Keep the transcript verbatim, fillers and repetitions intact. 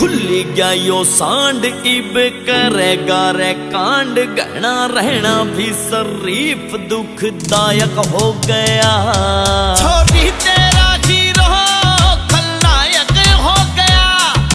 खुली गया यो सांड इब करेगा रे कांड। गहना रहना भी शरीफ दुखदायक हो गया। छोरी तेरी